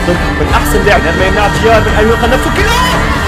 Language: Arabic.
ضد من احسن لاعب ما يمنع تيار من ان يلقى نفسه كذا.